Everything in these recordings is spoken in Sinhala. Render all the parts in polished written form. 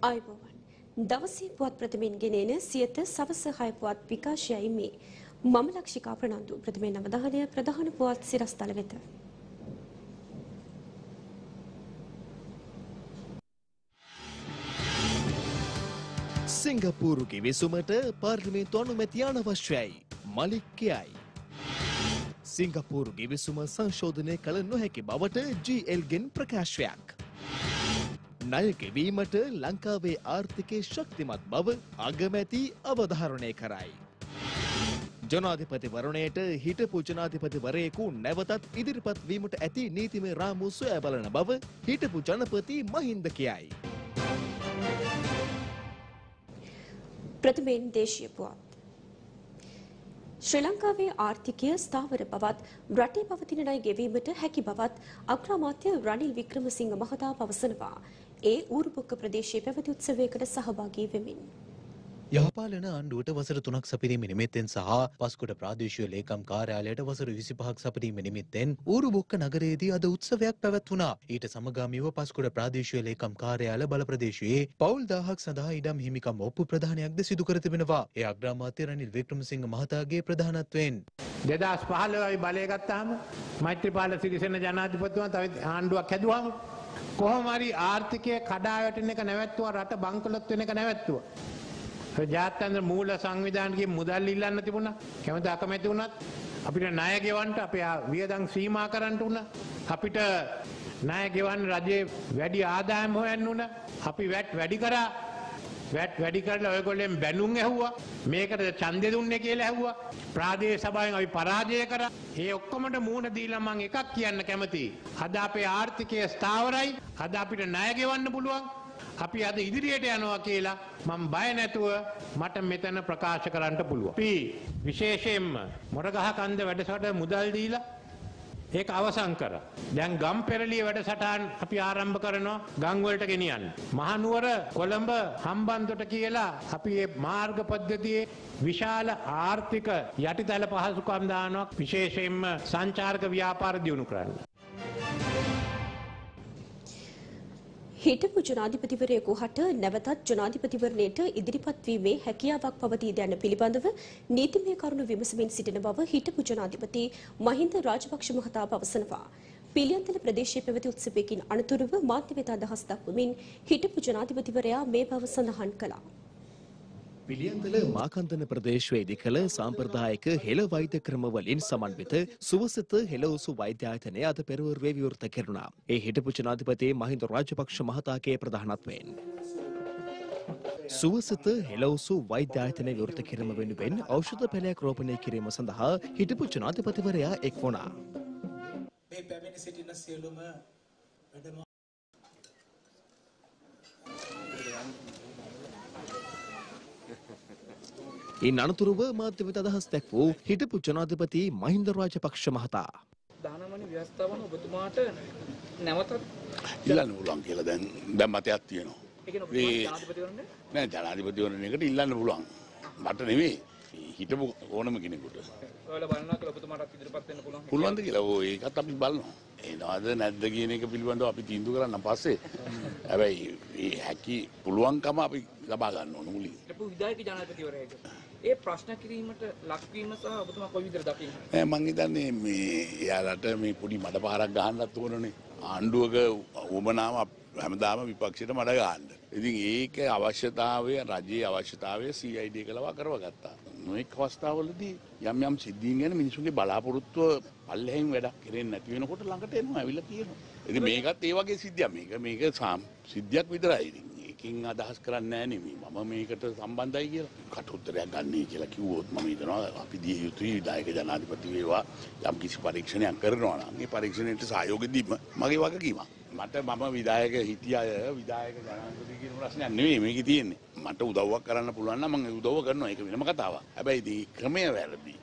ආයුබෝවන්. දවසේ පුවත් ප්‍රථමයෙන් ගෙනෙන සියත සවස 6 පුවත් විකාශයයි මේ. මම ලක්ෂිකා ප්‍රනන්දු. ප්‍රථමයෙන් අවධානය ප්‍රධාන පුවත් සිරස්තල වෙත. සිංගප්පූරු කිවිසුමට පාර්ලිමේන්තු අනුමැතිය අනවශ්‍යයි. මලික් කියයි. සිංගප්පූරු කිවිසුම සංශෝධනය කළ නොහැකි බවට GL ගෙන් ප්‍රකාශයක්. ණය ගෙවීමට ලංකාවේ ආර්ථිකයේ ශක්තිමත් බව අගමැති අවධාරණය කරයි. ජනාධිපතිවරණයට හිටපු ජනාධිපතිවරයෙකු නැවතත් ඉදිරිපත් වීමට ඇති නීතිමය රාමුව සොයා බලන බව හිටපු ජනපති මහින්ද කියයි. ප්‍රථමයෙන් දේශීය පුවත්. ශ්‍රී ලංකාවේ ආර්ථිකය ස්ථාවර බවත් රටේ පවතින ණය ගෙවීමට හැකි බවත් අග්‍රාමාත්‍ය රනිල් වික්‍රමසිංහ මහතා පවසනවා. ඒ ඌරුබොක්ක ප්‍රදේශයේ පැවති උත්සවයකට සහභාගී වෙමින් යහපාලන ආණ්ඩුවට වසර 3ක් සපිරීම නිමිත්තෙන් සහ පස්කොඩ ප්‍රාදේශීය ලේකම් කාර්යාලයට වසර 25ක් සපිරීම නිමිත්තෙන් ඌරුබොක්ක නගරයේදී අද උත්සවයක් පැවැත්වුණා. ඊට සමගාමීව පස්කොඩ ප්‍රාදේශීය ලේකම් කාර්යාල බල ප්‍රදේශයේ පවුල් 1000ක් සඳහා ඉඩම් හිමිකම් ඔප්පු ප්‍රදානයක්ද සිදු කර තිබෙනවා. ඒ අග්‍රාමාත්‍ය රනිල් වික්‍රමසිංහ මහතාගේ ප්‍රධානත්වයෙන් 2015 බලය ගත්තාම මෛත්‍රීපාල සිරිසේන ජනාධිපතිතුමා තව ආණ්ඩුවක් හැදුවාම කොහොම හරි ආර්ථිකය කඩා වැටෙන එක නැවැත්තුවා, රට බංකොලොත් වෙන එක නැවැත්තුවා. ජාත්‍යන්තර මූල සංවිධානයේ මුදල් ඉල්ලන්න තිබුණා. කැමති අකමැති වුණත් අපිට ණය ගෙවන්න අපේ වියදම් සීමා කරන්න උනා. අපිට ණය ගෙවන්න රජයේ වැඩි ආදායම් හොයන්න උනා. අපි වැට් වැඩි කරා. වැට් වැඩි කරලා ඔයගොල්ලෙන් බැනුම් ඇහුවා. මේකට ඡන්දෙ දුන්නේ කියලා ඇහුවා. ප්‍රාදේශීය සභාවෙන් අපි පරාජය කරා. ඒ ඔක්කොමඩ මූණ දීලා මම එකක් කියන්න කැමතියි. අද අපේ ආර්ථිකය ස්ථාවරයි. අද අපිට ණය ගෙවන්න පුළුවන්. අපි අද ඉදිරියට යනවා කියලා මම බය නැතුව මට මෙතන ප්‍රකාශ කරන්න පුළුවන්. අපි විශේෂයෙන්ම මොරගහ කන්ද වැඩසටහන මුදල් දීලා ඒක අවසන් කරා. දැන් ගම් පෙරළිය වැඩසටහන් අපි ආරම්භ කරනවා ගම් වලට ගෙනියන්න. මහනුවර කොළඹ හම්බන්තොට කියලා අපි මේ මාර්ග පද්ධතියේ විශාල ආර්ථික යටිතල පහසුකම් දානවා. විශේෂයෙන්ම සංචාරක ව්‍යාපාර දියුණු කරන්න. හිටපු ජනාධිපතිවරයෙකු හට නැවතත් ජනාධිපතිවරණයට ඉදිරිපත් වීමේ හැකියාවක් පවතීද යන පිළිබඳව නීතිමය කරුණු විමසමින් සිටින බව හිටපු ජනාධිපති මහින්ද රාජපක්ෂ මහතා පවසනවා. පිළියන්තල ප්‍රදේශයේ පැවති උත්සවයකින් අනතුරුව මාධ්‍ය වෙත අදහස් දක්වමින් හිටපු ජනාධිපතිවරයා මේ බව සඳහන් කළා. පිළියන්තල මාකන්දන ප්‍රදේශයේදී කළ සාම්ප්‍රදායික හෙළ වෛද්‍ය ක්‍රමවලින් සමන්විත සුවසත හෙළවසු වෛද්‍ය ආයතනය අද පෙරවරුවේ විවෘත කෙරුණා. ඒ හිටපු ජනාධිපති මහින්ද රාජපක්ෂ මහතාගේ ප්‍රධානත්වයෙන් සුවසත හෙළවසු වෛද්‍ය ආයතනය විවෘත කිරීම වෙනුවෙන් ඖෂධ පැලයක් රෝපණය කිරීම සඳහා හිටපු ජනාධිපතිවරයා එක් වුණා. මේ පැමිණ සිටින සියලුම වැඩම ඉන් අනතුරුව මාධ්‍ය වෙත අදහස් දැක් වූ හිටපු ජනාධිපති මහින්ද රාජපක්ෂ මහතා දානමණි ව්‍යවස්ථාවන ඔබතුමාට නැවතත් ඉල්ලන්න පුළුවන් කියලා දැන් මතයක් තියෙනවා. ඒ කියන්නේ ජනාධිපතිවරණය නෑ ජනාධිපතිවරණයකට ඉල්ලන්න පුළුවන්. මට නෙමෙයි හිටපු ඕනම කෙනෙකුට. ඔයාලා බලනවා කියලා ඔබතුමාටත් ඉදිරිපත් වෙන්න පුළුවන්. පුළුවන්ද කියලා ඒකත් අපි බලනවා. එනවාද නැද්ද කියන එක පිළිබඳව අපි තීන්දුව කරන්න පස්සේ හැබැයි මේ හැකි පුළුවන්කම අපි ලබා ගන්න ඕන මුලින්. හිටපු විධායක ජනාධිපතිවරයෙක්. ඒ ප්‍රශ්න කිරීමට ලක්වීම සහ ඔබතුමා කොයි විදිහට දකින්නේ? මම හිතන්නේ මේ එයාලට මේ පොඩි මඩ පාරක් ගහන්නත් ඕනනේ. ආණ්ඩුවක උවමනාව හැමදාම විපක්ෂයට මඩ ගහන්න. ඉතින් ඒක අවශ්‍යතාවය රජයේ අවශ්‍යතාවය CID එකලවා කරවගත්තා. නොඑක් අවස්ථාවලදී යම් යම් සිද්ධීන් ගැන මිනිසුන්ගේ බලාපොරොත්තුව පල්ලෙහෙන් වැඩක් කරෙන්නේ නැති වෙනකොට ළඟට එනවා ඇවිල්ලා කියනවා. ඉතින් මේකත් ඒ වගේ සිද්ධියක්. මේක සිද්ධියක් විතරයි. ඉතින් ඒකෙන් අදහස් කරන්නේ නැහැ නෙමෙයි. මම මේකට සම්බන්ධයි කියලා කටුත්තරයක් ගන්නයි කියලා කිව්වොත් මම හිතනවා අපි දිය යුතුයි විධායක ජනාධිපති වේවා යම් කිසි පරීක්ෂණයක් කරනවා නම් ඒ පරීක්ෂණයට සහයෝගය දීම මගේ වගකීමක්. මට මම විධායක හිටිය විධායක ජනාධිපති කියන ප්‍රශ්නයක් නෙවෙයි මේකේ තියෙන්නේ. මට උදව්වක් කරන්න පුළුවන් නම් මම උදව්ව කරනවා. ඒක වෙනම කතාවක්. හැබැයි මේ ක්‍රමය වැරදි.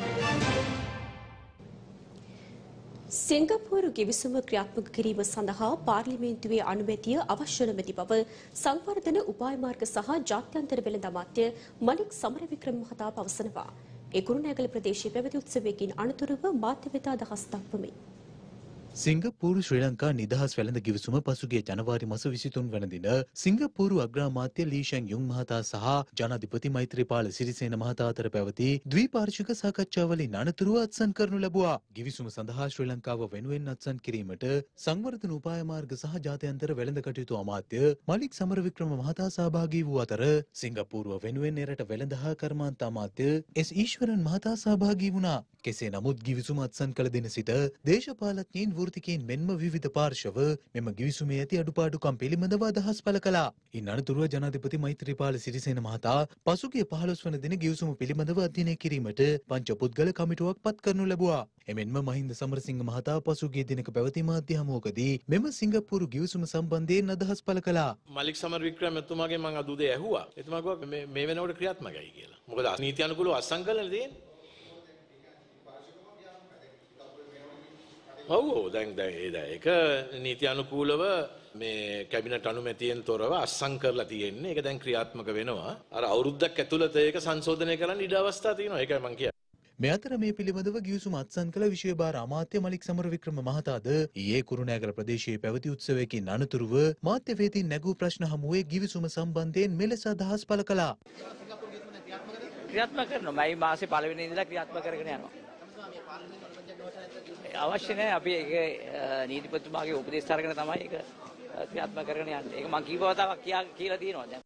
සිංගප්පූරු කිවිසුම ක්‍රියාත්මක කිරීම සඳහා පාර්ලිමේන්තුවේ අනුමැතිය අවශ්‍ය නොමැති බව සංවර්ධන උපාය මාර්ග සහ ජාත්‍යන්තර වෙළඳ අමාත්‍ය මලික් සමරවික්‍රම මහතා පවසනවා. ඒ කුරුණෑගල ප්‍රදේශයේ පැවති උත්සවයකින් අනතුරුව මාධ්‍ය වෙත අදහස් දක්වමින් සිංගප්පූරු ශ්‍රී ලංකා නිදහස් වැළඳ ගිවිසුම පසුගිය ජනවාරි මාස 23 වන දින සිංගප්පූරු අග්‍රාමාත්‍ය ලී ෂැන් යුන් මහතා සහ ජනාධිපති මෛත්‍රීපාල සිරිසේන මහතා අතර පැවති ද්විපාර්ශ්වික සාකච්ඡාවලින් අනතුරුව අත්සන් කරනු ලැබුවා. ගිවිසුම සඳහා ශ්‍රී ලංකාව වෙනුවෙන් අත්සන් කිරීමට සංවර්ධන උපාය මාර්ග සහ ජාත්‍යන්තර වෙළඳ කටයුතු අමාත්‍ය මලික් සමරවික්‍රම මහතා සහභාගී වූ අතර සිංගප්පූරුව වෙනුවෙන් එරට වෙළඳ හා කර්මාන්ත අමාත්‍ය එස් ඊශ්වරන් මහතා සහභාගී වුණා. කෙසේ නමුත් ගිවිසුම අත්සන් කළ දින සිට දේශපාලඥයින් වෘත්තිකයින් මෙන්ම විවිධ පාර්ශව මෙම ගිවිසුමේ ඇති අඩුපාඩුකම් පිළිබඳව අදහස් පළ කළා. ඉන් අනතුරුව ජනාධිපති මෛත්‍රීපාල සිරිසේන මහතා පසුගිය 15 වන දින ගිවිසුම පිළිබඳව අධ්‍යයනය කිරීමට පංචපුද්ගල කමිටුවක් පත් කරනු ලැබුවා. එමෙන්ම මහින්ද සමරසිංහ මහතා පසුගිය දිනක පැවති මාධ්‍ය හමුවකදී මෙම සිංගප්පූරු ගිවිසුම සම්බන්ධයෙන් අදහස් පළ කළා. මලික් සමරවික්‍රම එතුමාගෙන් මම අද උදේ ඇහුවා. එතුමා කිව්වා මේ වෙනකොට ක්‍රියාත්මකයි කියලා. මොකද නීති අනුකූලව අත්සන් කරලා තියෙන්නේ. ඔව් දැන් ඒක නීති අනුකූලව මේ කැබිනට් අනුමැතියෙන් තොරව අත්සන් කරලා තියෙන්නේ. ඒක දැන් ක්‍රියාත්මක වෙනවා. අර අවුරුද්දක් ඇතුළත ඒක සංශෝධනය කරන්න ඉඩ අවස්ථා තියෙනවා. ඒකයි මම කියන්නේ. මේ අතර මේ පිළිබඳව ගිවිසුම අත්සන් කළ විෂය භාර අමාත්‍ය මලික් සමරවික්‍රම මහතාද ඊයේ කුරුණෑගල ප්‍රදේශයේ පැවති උත්සවයකින් අනතුරුව මාධ්‍යවේදීන් නැගූ ප්‍රශ්න හමුවේ ගිවිසුම සම්බන්ධයෙන් මෙලෙස අදහස් පළ කළා. ක්‍රියාත්මක කරනවා. මයි මාසේ පළවෙනි ඉඳලා ක්‍රියාත්මක කරගෙන යනවා. අවශ්‍ය නැහැ. අපි ඒක නීතිපතිතුමාගේ උපදේශ අරගෙන තමයි ඒක ක්‍රියාත්මක කරගෙන යන්නේ. ඒක මම කීප වතාවක් කියලා තියෙනවා දැන්.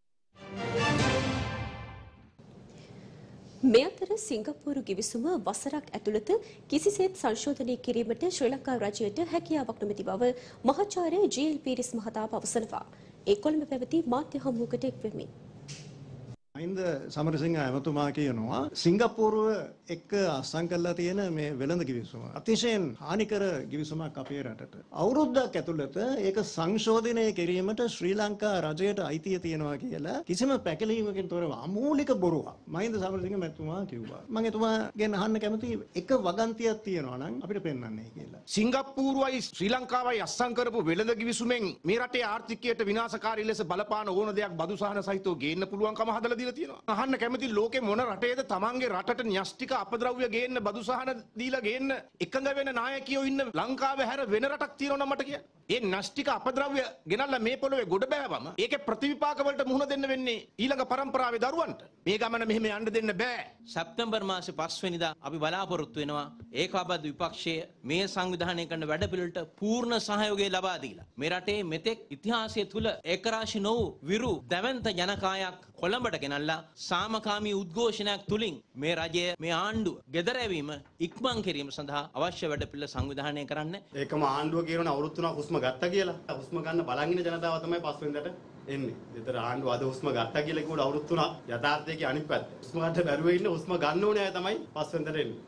මේ අතර සිංගප්පූරු ගිවිසුම වසරක් ඇතුළත කිසිසේත් සංශෝධනය කිරීමට ශ්‍රී ලංකා රජයට හැකියාවක් නොමැති බව මහාචාර්ය ජී.එල්. පීරිස් මහතා පවසනවා. ඒ කොළඹ පැවති මාධ්‍ය හමුවකට එක් වෙමින් මහින්ද සමරසිංහ ඇමතුමා කියනවා සිංගප්පූරුව එක්ක අත්සන් කරලා තියෙන මේ වෙළඳ ගිවිසුම අතිශයින් හානිකර ගිවිසුමක් අපේ රටට. අවුරුද්දක් ඇතුළත ඒක සංශෝධනය කිරීමට ශ්‍රී ලංකා රජයට අයිතිය තියෙනවා කියලා කිසිම පැකලීමකින් තොරව අමූලික බොරුවක් මහින්ද සමරසිංහ මැතිතුමා කිව්වා. මම එතුමාගෙන් අහන්න කැමතියි එක වගන්තියක් තියෙනවා නම් අපිට පෙන්වන්නේ කියලා. සිංගප්පූරුවයි ශ්‍රී ලංකාවයි අත්සන් කරපු වෙළඳ ගිවිසුමෙන් මේ රටේ ආර්ථිකයට විනාශකාරී ලෙස බලපාන ඕන දෙයක් බදු සහන සහිතව ගේන්න පුළුවන්කම හදලා අහන්න කැමති ලෝකේ මොන රටේද තමන්ගේ රටට න්‍යෂ්ටික අපද්‍රව්‍ය ගේන්න බදු සහන දීලා ගේන්න එකඟ වෙන නායකයෝ ඉන්න ලංකාවේ හැර වෙන රටක් තියෙනවා මට කියන්න. ඒ න්‍යෂ්ටික අපද්‍රව්‍ය ගෙනල්ලා මේ පොළොවේ ගොඩ බෑවම ඒකේ ප්‍රතිවිපාක වලට මුහුණ දෙන්න වෙන්නේ ඊළඟ පරම්පරාවේ දරුවන්ට. මේ ගමන මෙහෙම යන්න දෙන්න බෑ. සැප්තැම්බර් මාසේ 5 වෙනිදා අපි බලාපොරොත්තු වෙනවා ඒකාබද්ධ විපක්ෂයේ මේ සංවිධානය කරන වැඩපිළිවෙලට පූර්ණ සහයෝගය ලබා දීලා මේ රටේ මෙතෙක් ඉතිහාසය තුල ඒකරාශී නො වූ විරු දැවැන්ත ජනකායක් කොළඹට ගෙනල්ලා සාමකාමී උද්ඝෝෂණයක් තුලින් මේ රජය මේ ආණ්ඩුව ගෙදරැවීම ඉක්මන් කිරීම සඳහා අවශ්‍ය වැඩපිළිවෙල සංවිධානය කරන්න. ඒකම ආණ්ඩුව කියන අවුරුදු 3ක් හුස්ම ගත්තා කියලා. හුස්ම ගන්න බලන් ඉන්න ජනතාව තමයි 5 වෙනිදාට එන්නේ. ඒතර ආණ්ඩුව අද හුස්ම ගත්තා කියලා කිව්වට අවුරුදු 3ක් යථාර්ථයේ අනිත් පැත්ත. හුස්ම ගන්න බැරුව ඉන්න හුස්ම ගන්න ඕනේ අය තමයි 5 වෙනිදාට එන්නේ.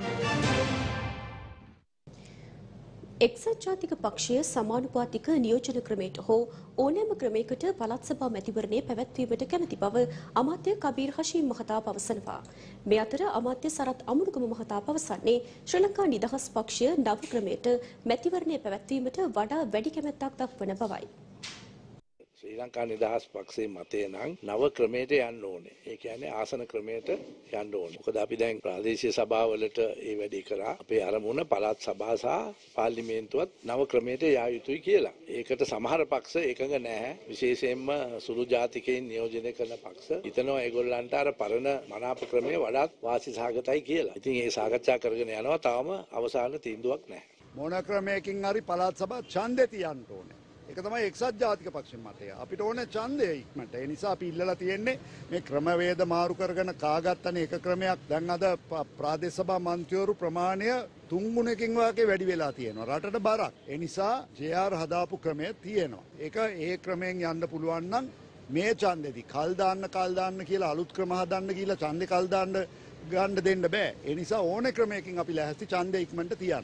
එක්සත් ජාතික පක්ෂය සමානුපාතික නියෝජන ක්‍රමයට හෝ ඕනෑම ක්‍රමයකට පළාත් සභා මැතිවරණය පැවැත්වීමට කැමැති බව අමාත්‍ය කබීර් හෂීම් මහතා පවසනවා. මේ අතර අමාත්‍ය සරත් අමුණුගම මහතා පවසන්නේ ශ්‍රී ලංකා නිදහස් පක්ෂය නව ක්‍රමයට මැතිවරණය පැවැත්වීමට වඩා වැඩි කැමැත්තක් දක්වන බවයි. ශ්‍රී ලංකා නිදහස් පක්ෂයේ මතය නම් නව ක්‍රමයට යන්න ඕනේ. ඒ කියන්නේ ආසන ක්‍රමයට යන්න ඕනේ. මොකද අපි දැන් ප්‍රාදේශීය සභාවලට ඒ වැඩේ කරා. අපේ අරමුණ පළාත් සභා සහ පාර්ලිමේන්තුවත් නව ක්‍රමයට යා යුතුයි කියලා. ඒකට සමහර පක්ෂ එකඟ නැහැ. විශේෂයෙන්ම සුළු ජාතිකයින් නියෝජනය කරන පක්ෂ හිතනවා ඒගොල්ලන්ට අර පරණ මනාප ක්‍රමය වඩාත් වාසි සහගතයි කියලා. ඉතින් ඒ සාකච්ඡා කරගෙන යනවා. තාම අවසාන තීන්දුවක් නැහැ. මොන ක්‍රමයකින් හරි පළාත් සභා ඡන්දෙ තියන්න ඕනේ. ඒක තමයි එක්සත් ජාතික පක්ෂයේ මතය. අපිට ඕනේ ඡන්දය ඉක්මනට. ඒ නිසා අපි ඉල්ලලා තියෙන්නේ මේ ක්‍රමවේද මාරු කරගෙන කාගත්තනේ එක ක්‍රමයක්. දැන් අද ප්‍රාදේශ සභා මන්ත්‍රීවරු ප්‍රමාණය 3 ගුණකින් වාගේ වැඩි වෙලා තියෙනවා. රටට බරක්. ඒ නිසා JR හදාපු ක්‍රමය තියෙනවා. ඒක ඒ ක්‍රමයෙන් යන්න පුළුවන් නම් මේ ඡන්දෙදි කල් දාන්න කියලා අලුත් ක්‍රම හදන්න කියලා ඡන්දේ කල් දාන්න ගන්න දෙන්න බෑ. ඒ නිසා ඕනේ ක්‍රමයකින් අපි ලැහැස්ති ඡන්දේ ඉක්මනට තියන්න.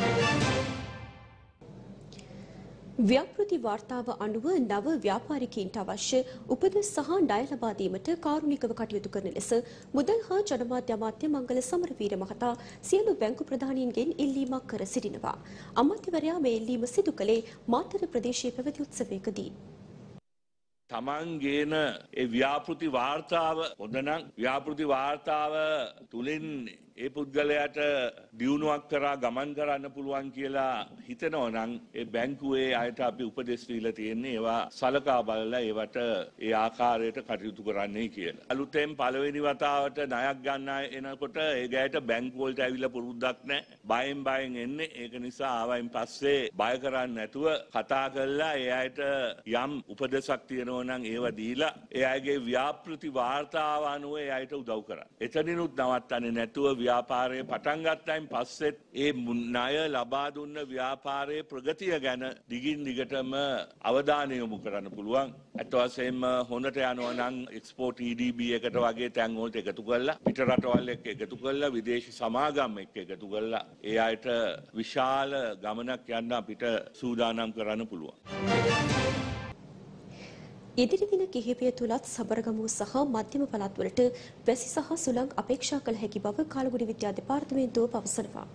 ව්‍යාපෘති වාර්තාව අනුව නව ව්‍යාපාරිකයින්ට අවශ්‍ය උපදෙස් සහ ණය ලබා දීමට කාරුණිකව කටයුතු කරන ලෙස මුදල් හා ජනමාධ්‍ය අමාත්‍ය මංගල සමරවීර මහතා සියලු බැංකු ප්‍රධානීන්ගෙන් ඉල්ලීමක් කර සිටිනවා. අමාත්‍යවරයා මේ ඉල්ලීම සිදු කළේ මාතර ප්‍රදේශයේ පැවති උත්සවයකදී. තමන් ගේන ඒ ව්‍යාපෘති වාර්තාව හොඳ නම් ව්‍යාපෘති වාර්තාව තුලින් ඒ පුද්ගලයාට දියුණුවක් කරා ගමන් කරන්න පුළුවන් කියලා හිතනවා නම් ඒ බැංකුවේ අයට අපි උපදෙස් දීලා තියෙන්නේ ඒවා සලකා බලලා ඒවට ඒ ආකාරයට කටයුතු කරන්නයි කියලා. අලුතෙන් පළවෙනි වතාවට ණයක් ගන්න එනකොට ඒ ගෑයට බැංකුව වලට ඇවිල්ලා පුරුද්දක් නැහැ. බයෙන් එන්නේ. ඒක නිසා ආවයින් පස්සේ බය කරන්නේ නැතුව කතා කරලා ඒ අයට යම් උපදෙසක් තියෙනවා නම් ඒව දීලා ඒ අයගේ ව්‍යාපෘති වාර්තාව අනුව ඒ අයට උදව් කරන්න. එතනිනුත් නවත්තන්නේ නැතුව ව්‍යාපාරය පටන් ගත්තයින් පස්සෙත් ඒ ණය ලබා දුන්න ව්‍යාපාරයේ ප්‍රගතිය ගැන දිගින් දිගටම අවධානය යොමු කරන්න පුළුවන්. අත් වශයෙන්ම හොඳට යනවා නම් එක්ස්පෝර්ට් EDB එකට වගේ තැන් වලට එකතු කරලා පිට රටවල් එක්ක එකතු කරලා විදේශී සමාගම් එක්ක එකතු කරලා ඒ අයට විශාල ගමනක් යන්න අපිට සූදානම් කරන්න පුළුවන්. ඉදිරි දින කිහිපය තුලත් සබරගමුව සහ මධ්‍යම පළාත්වලට වැසි සහ සුළං අපේක්ෂා කළ හැකි බව කාලගුණ විද්‍යා දෙපාර්තමේන්තුව පවසනවා.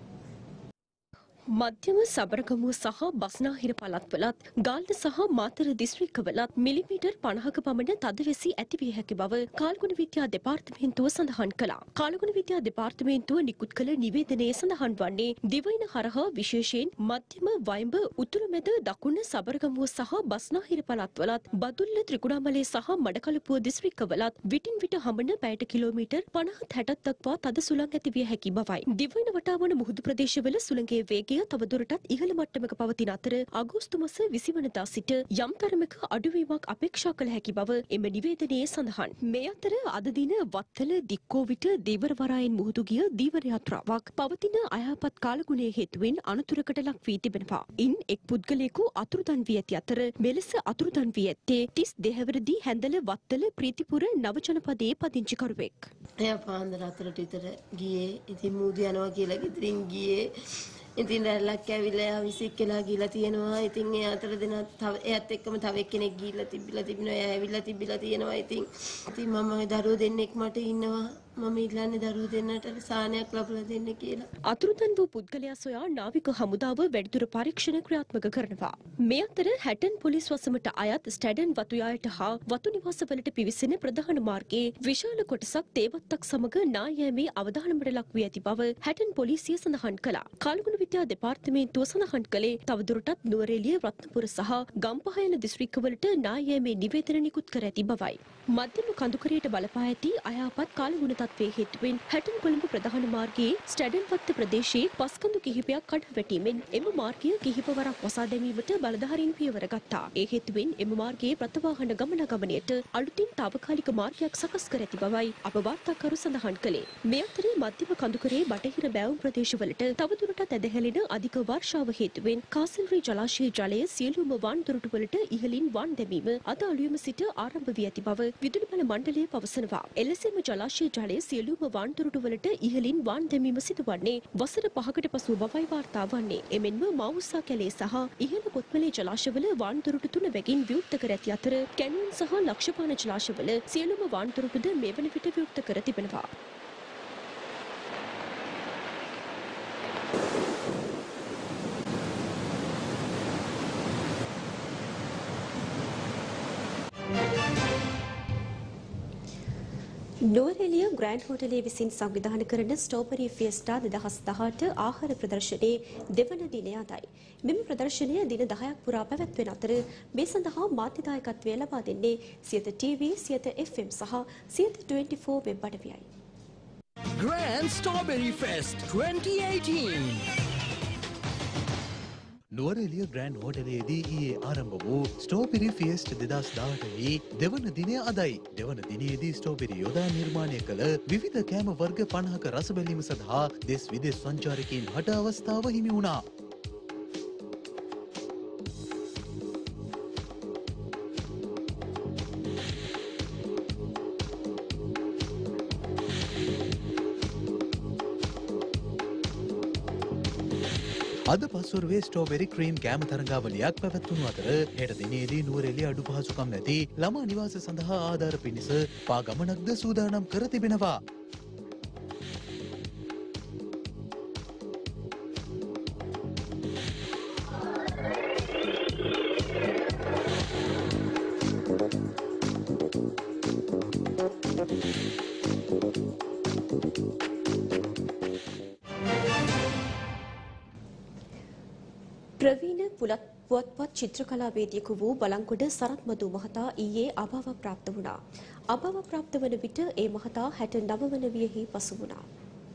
මධ්‍යම සබරගමුව සහ බස්නාහිර පළාත්වලත් ගාල්ල සහ මාතර දිස්ත්‍රික්කවලත් මිලිමීටර් 50ක පමණ තද වැසි ඇති විය හැකි බව කාලගුණ විද්‍යා දෙපාර්තමේන්තුව සඳහන් කළා. කාලගුණ විද්‍යා දෙපාර්තමේන්තුව නිකුත් කළ නිවේදනයේ සඳහන් වන්නේ දිවයින හරහා විශේෂයෙන් මධ්‍යම වයඹ උතුරු මැද දකුණ සබරගමුව සහ බස්නාහිර පළාත්වලත් බදුල්ල ත්‍රිකුණාමලය සහ මඩකලපුව දිස්ත්‍රික්කවලත් විටින් විට හමන පැයට කිලෝමීටර් 50-60ක් දක්වා තද සුළං ඇති විය හැකි බවයි. දිවයින වටා වන මුහුදු ප්‍රදේශවල සුළඟේ වේගය තවදුරටත් ඉහළ මට්ටමක පවතින අතර අගෝස්තු මාස 20 වනදා සිට යම් තරමක අඩුවීමක් අපේක්ෂා කළ හැකි බව එම නිවේදනයේ සඳහන්. මේ අතර අද දින වත්තල දික්කෝවිට දීවරවරායන් මුහුදු ගිය දීවර යාත්‍රාවක් පවතින අයහපත් කාලගුණයේ හේතුවෙන් අනතුරකට ලක් වී තිබෙනවා. ඉන් එක් පුද්ගලයෙකු අතුරුදන් වී ඇති අතර මෙලෙස අතුරුදන් වී ඇත්තේ 30 දෙහැවරදී හැන්දල වත්තල ප්‍රීතිපුර නව ජනපදයේ පදිංචිකරුවෙක්. එයා පාන්දර 4ට විතර ගියේ. ඉතින් මූදු යනවා කියලා ගෙදරින් ගියේ. ඉතින් රැල්ලක් ඇවිල්ලා විසික් කියලා ගිහලා තියෙනවා. ඉතින් ඒ අතර දෙන එයාත් එක්කම තව එක්කෙනෙක් ගිහලා තිබිලා එයා ඇවිල්ලා තිබිලා තියෙනවා. ඉතින් මම දරුවෝ දෙන්නෙක් මට ඉන්නවා. මම ඉල්ලන්නේ දරුවෝ දෙන්නට සාහනයක් ලබා දෙන්න කියලා. අතුරුදන් වූ පුද්ගලයා සොයා නාවික හමුදාව වැඩිදුර පරීක්ෂණ ක්‍රියාත්මක කරනවා. මේ අතර හැටන් පොලිස් වසමට අයත් ස්ටැඩන් වතුයායට හා වතු නිවාසවලට පිවිසෙන ප්‍රධාන මාර්ගයේ විශාල කොටසක් තේවත්තක් සමග නායෑමේ අවධානමට ලක් වී ඇති බව හැටන් පොලිසිය සඳහන් කළා. කාලගුණ විද්‍යා දෙපාර්තමේන්තුව සඳහන් කළේ තවදුරටත් නුවරඑළිය රත්නපුර සහ ගම්පහ යන දිස්ත්‍රික්කවලට නායෑමේ නිවේදන නිකුත් කර ඇති බවයි. මධ්‍යම කඳුකරයට බලපා ඇති අයහපත් කාලගුණ තත්ත්වයේ හේතුවෙන් හැටන් කොළඹ ප්‍රධාන මාර්ගයේ ස්ටැඩන් වත්ත ප්‍රදේශයේ පස්කඳු කිහිපයක් කඩ වැටීමෙන් එම මාර්ගය කිහිපවරක් වසා දැමීමට බලධාරීන් පියවර ගත්තා. ඒ හේතුවෙන් එම මාර්ගයේ ප්‍රතිවාහන ගමනාගමනයට අලුතින් තාවකාලික මාර්ගයක් සකස් කර ඇති බවයි අප වාර්තාකරු සඳහන් කළේ. මේ අතර මධ්‍යම කඳුකරේ බටහිර බෑවුම් ප්‍රදේශවලට තවදුරටත් ඇදහැලෙන අධික වර්ෂාව හේතුවෙන් කාසල්රි ජලාශයේ ජලය සියලුම වන් දොරටුවලට ඉහළින් වන් දැමීම අද අලුයම සිට ආරම්භ වී ඇති බව විදුලි බල මණ්ඩලය පවසනවා. එලෙසම ජලාශයේ ජලය සියලුම වන් දොරටුවලට ඉහළින් වන් දැමීම සිදුවන්නේ වසර 5කට පසු බවයි වාර්තා වන්නේ. එමෙන්ම මවුස්සා කැලේ සහ ඉහළ කොත්මලේ ජලාශවල වන් දොරටු 3 බැගින් විවෘත කර ඇති අතර කැනියන් සහ ලක්ෂපාන ජලාශවල සියලුම වන් දොරටුද මේ වන විට විවෘත කර තිබෙනවා. නුවරඑළිය ග්‍රෑන්ඩ් හෝටලයේ විසින් සංවිධානය කරන ස්ට්‍රෝබරි ෆියස්ටා 2018 ආහාර ප්‍රදර්ශනයේ දෙවන දිනය අදයි. මෙම ප්‍රදර්ශනය දින 10ක් පුරා පැවැත්වෙන අතර මේ සඳහා මාධ්‍යදායකත්වය ලබා දෙන්නේ සියත TV, සියත FM සහ සියත 24 වෙබ් අඩවියයි. Grand Strawberry Fest 2018 Nuwara Eliya grand හෝටලයේදී ඊයේ ආරම්භ වූ ස්ට්‍රෝබෙරි ෆියස්ට් 2018 දෙවන දිනය අදයි. දෙවන දිනයේදී ස්ට්‍රෝබෙරි යොදා නිර්මාණය කළ විවිධ කෑම වර්ග 50ක රස බැලීම සඳහා දෙස් විදෙස් සංචාරකයන් හට අවස්ථාව හිමි වුණා. අද පස්වරුවේ ස්ට්‍රෝබෙරි ක්‍රීම් කෑම තරඟාවලියක් පැවැත්වුණු අතර හෙට දිනේදී නුවරඑළිය අඩු පහසුකම් නැති ළමා නිවාස සඳහා ආධාර පිණිස පා ගමනක්ද සූදානම් කර තිබෙනවා. පුවත්පත් චිත්‍රකලාවේදියෙකු වූ බලංගොඩ සරත් මදු මහතා ඊයේ අභාව ප්‍රාප්ත වුණා. අභාව ප්‍රාප්ත වන විට ඒ මහතා 69 වන වියෙහි පසු වුණා.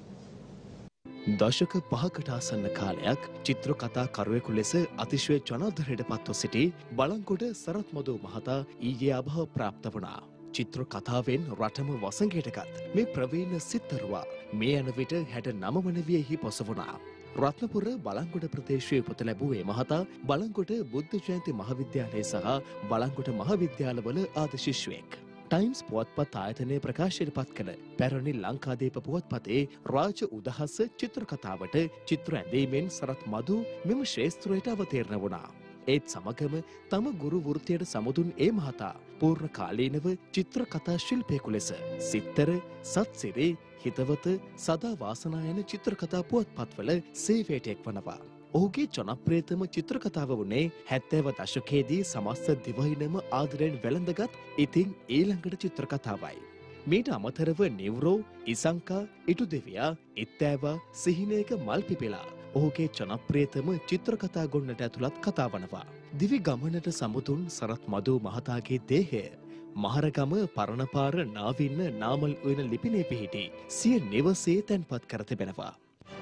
දශක 5කට ආසන්න කාලයක් චිත්‍ර කතා කරුවෙකු ලෙස අතිශය ජනාදරයට පත්ව සිටි බලංගොඩ සරත් මදු මහතා ඊයේ අභාව ප්‍රාප්ත වුණා. චිත්‍ර කතාවෙන් රටම වසඟයටගත් මේ ප්‍රවීණ සිත්තරුවා මේ යන විට 69 වන වියෙහි පසු වුණා. රත්නපුර බලංගොඩ ප්‍රදේශයේ උපත ලැබූ ඒ මහතා බලංගොඩ බුද්ධ ජයන්ති මහාවිද්‍යාලය සහ බලංගොඩ මහාවිද්‍යාලවල ආද ශිෂ්‍යයෙක්. ටයිම්ස් පුවත්පත් ආයතනයේ ප්‍රකාශයට පත් කළ පැරණි ලංකාදීප පුවත්පතේ රාජ උදහස චිත්‍ර කතාවට චිත්‍ර ඇඳීමෙන් සරත් මදු මෙම ශ්‍රේෂ්ඨත්වයට අවතීර්ණ වුණා. ඒත් සමගම තම ගුරු වෘත්තියට සමුදුන් ඒ මහතා පූර්ණ කාලීනව චිත්‍ර කතා ශිල්පියෙකු ලෙස සිත්තර, සත්සිරි, හිතවත, සදා වාසනා යන චිත්‍ර කතා පුවත්පත්වල සේවයට එක්වනවා. ඔහුගේ ජනප්‍රියතම චිත්‍ර කතාව වුණේ 70 දශකයේදී සමස්ත දිවයිනම ආදරයෙන් වැළඳගත් ඉතින් ඊළඟට චිත්‍ර කතාවයි. මීට අමතරව නිව්රෝ, ඉසංකා, ඉටු දෙවියා, ඉත්තෑවා, සිහිනයක මල් පිපිලා ඔහුගේ ජනප්‍රියතම චිත්‍ර කතා ගොන්නට ඇතුළත් කතා වනවා. දිවි ගමනට සමුදුන් සරත් මදු මහතාගේ දේහය මහරගම පරණපාර නාවින්න නාමල් උයන ලිපිනේ පිහිටි සිය නිවසේ තැන්පත් කර තිබෙනවා.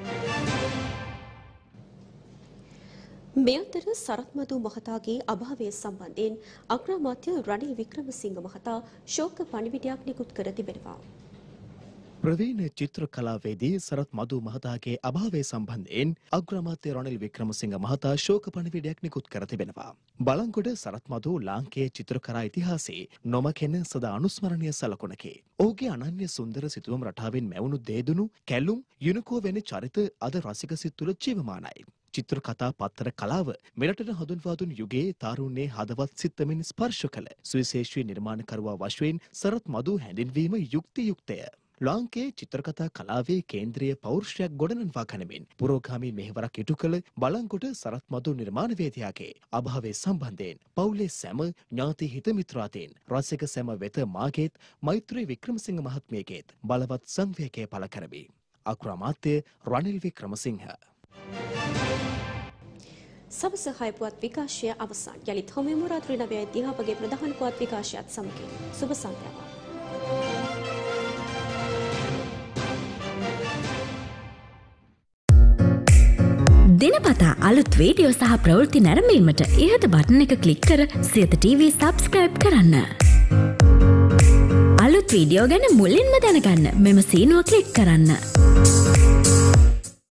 මේ අතර සරත් මදු මහතාගේ අභාවය සම්බන්ධයෙන් අග්‍රාමාත්‍ය රනිල් වික්‍රමසිංහ මහතා ශෝක පණිවිඩයක් නිකුත් කර තිබෙනවා. ප්‍රවීණ චිත්‍ර කලාවේදී සරත් මදු මහතාගේ අභාවය සම්බන්ධයෙන් අග්‍රාමාත්‍ය රනිල් වික්‍රමසිංහ මහතා ශෝක පණිවිඩයක් නිකුත් කර තිබෙනවා. බලංගොඩ සරත් මදු ලාංකේය චිත්‍රකලා ඉතිහාසයේ නොමකෙන සදා අනුස්මරණීය සලකුණකි. ඔහුගේ අනන්‍ය සුන්දර සිතුවම් රටාවෙන් මැවුණු දේදුණු, කැලුම්, යුනිකෝ වැනි චරිත අද රසික සිත් තුළ ජීවමානයි. චිත්‍ර කතා පත්තර කලාව මෙරටට හඳුන්වා දුන් යුගයේ තාරුණ්‍යයේ හදවත් සිත්තමින් ස්පර්ශ කළ සුවිශේෂී නිර්මාණකරුවා වශයෙන් සරත් මදු හැඳින්වීම යුක්තියුක්තය. ලාංකේය චිත්‍රකතා කලාවේ කේන්ද්‍රීය පෞරුෂයක් ගොඩනංවා ගනිමින් පුරෝගාමී මෙහෙවරක් ඉටු කළ බලංගොඩ සරත් මදු නිර්මාණවේදියාගේ අභාවය සම්බන්ධයෙන් පවුලේ සැම ඥාති හිත මිත්‍රාදීන් රසික සැම වෙත මාගේත් මෛත්‍රී වික්‍රමසිංහ මහත්මියගේත් බලවත් සංවේගය පළ කරමි. අග්‍රාමාත්‍ය රනිල් වික්‍රමසිංහ. සවස 6 පුවත් විකාශය අවසන්. යලිත් හමුවෙමු රාත්‍රී 9:30 අපගේ ප්‍රධාන පුවත් විකාශයත් සමගින්. සුබ සන්ධ්‍යාවක්. දිනපතා අලුත් වීඩියෝ සහ ප්‍රවෘත්ති නැරඹීමට ඉහත බටන් එක ක්ලික් කර සියත TV සබ්ස්ක්‍රයිබ් කරන්න. අලුත් වීඩියෝ ගැන මුලින්ම දැනගන්න මෙම සීනුව ක්ලික් කරන්න.